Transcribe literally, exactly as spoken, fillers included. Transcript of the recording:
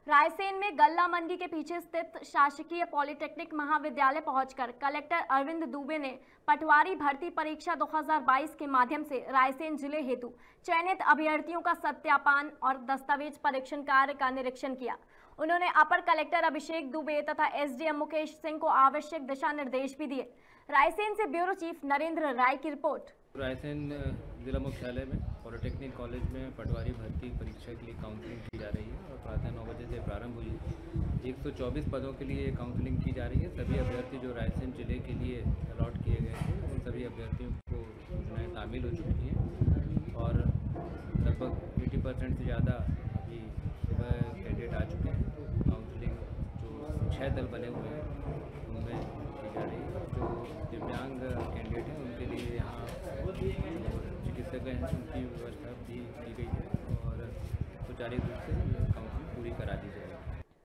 रायसेन में गल्ला मंडी के पीछे स्थित शासकीय पॉलिटेक्निक महाविद्यालय पहुंचकर कलेक्टर अरविंद दुबे ने पटवारी भर्ती परीक्षा दो हज़ार बाईस के माध्यम से रायसेन जिले हेतु चयनित अभ्यर्थियों का सत्यापन और दस्तावेज परीक्षण कार्य का निरीक्षण किया। उन्होंने अपर कलेक्टर अभिषेक दुबे तथा एसडीएम मुकेश सिंह को आवश्यक दिशा निर्देश भी दिए। रायसेन से ब्यूरो चीफ नरेंद्र राय की रिपोर्ट। रायसेन जिला मुख्यालय में पॉलिटेक्निक कॉलेज में पटवारी भर्ती परीक्षा के लिए काउंसलिंग की जा रही है और प्रातः नौ बजे से प्रारंभ हुई है। एक सौ चौबीस पदों के लिए काउंसलिंग की जा रही है। सभी अभ्यर्थी जो रायसेन जिले के लिए अलॉट किए गए थे उन सभी अभ्यर्थियों को सूचनाएँ शामिल हो चुकी हैं और लगभग अस्सी परसेंट से ज़्यादा अभी सुबह कैंडिडेट आ चुके हैं। काउंसलिंग जो छः दल बने हुए हैं उनमें की जा रही है। जो दिव्यांग कैंडिडेट हैं उनके लिए यहाँ चिकित्सक हैं उनकी व्यवस्था भी की गई है और सुचारू रूप से काउंसलिंग पूरी करा दी।